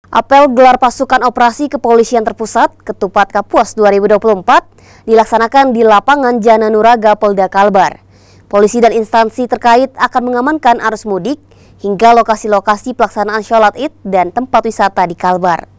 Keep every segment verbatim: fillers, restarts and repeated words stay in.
Apel gelar pasukan operasi kepolisian terpusat Ketupat Kapuas dua ribu dua puluh empat dilaksanakan di lapangan Jananuraga Polda Kalbar. Polisi dan instansi terkait akan mengamankan arus mudik hingga lokasi-lokasi pelaksanaan sholat Id dan tempat wisata di Kalbar.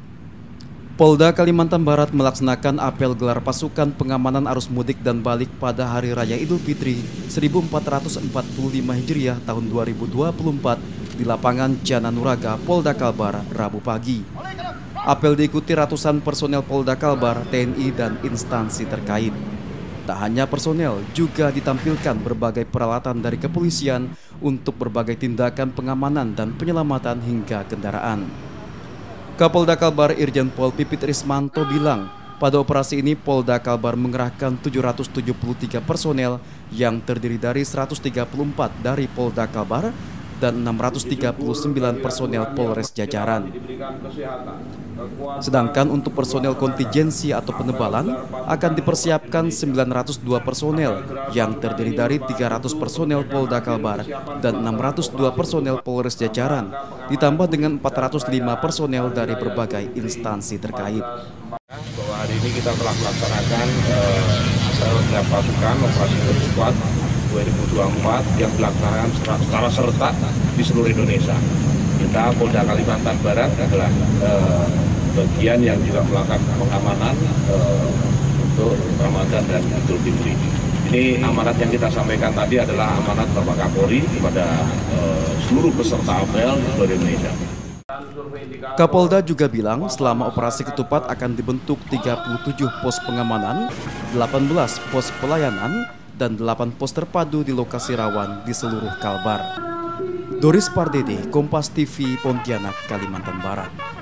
Polda Kalimantan Barat melaksanakan apel gelar pasukan pengamanan arus mudik dan balik pada Hari Raya Idul Fitri seribu empat ratus empat puluh lima Hijriah tahun dua ribu dua puluh empat di lapangan Jananuraga Polda Kalbar Rabu pagi. Apel diikuti ratusan personel Polda Kalbar, T N I, dan instansi terkait. Tak hanya personel, juga ditampilkan berbagai peralatan dari kepolisian untuk berbagai tindakan pengamanan dan penyelamatan hingga kendaraan. Kapolda Kalbar Irjen Pol Pipit Rismanto bilang, pada operasi ini Polda Kalbar mengerahkan tujuh ratus tujuh puluh tiga personel yang terdiri dari seratus tiga puluh empat dari Polda Kalbar dan enam ratus tiga puluh sembilan personel Polres jajaran. Sedangkan untuk personel kontingensi atau penebalan akan dipersiapkan sembilan ratus dua personel yang terdiri dari tiga ratus personel Polda Kalbar dan enam ratus dua personel Polres jajaran, ditambah dengan empat ratus lima personel dari berbagai instansi terkait. Bahwa hari ini kita telah melaksanakan apel gelar pasukan operasi Ketupat dua ribu dua puluh empat yang dilaksanakan secara serentak di seluruh Indonesia. Kita Polda Kalimantan Barat adalah eh, bagian yang juga melakukan pengamanan eh, untuk Ramadan dan Idul Fitri. Ini amanat yang kita sampaikan tadi adalah amanat Bapak Kapolri kepada eh, seluruh peserta apel di seluruh Indonesia. Kapolda juga bilang selama operasi Ketupat akan dibentuk tiga puluh tujuh pos pengamanan, delapan belas pos pelayanan, dan delapan pos terpadu di lokasi rawan di seluruh Kalbar. Doris Pardede, Kompas T V, Pontianak, Kalimantan Barat.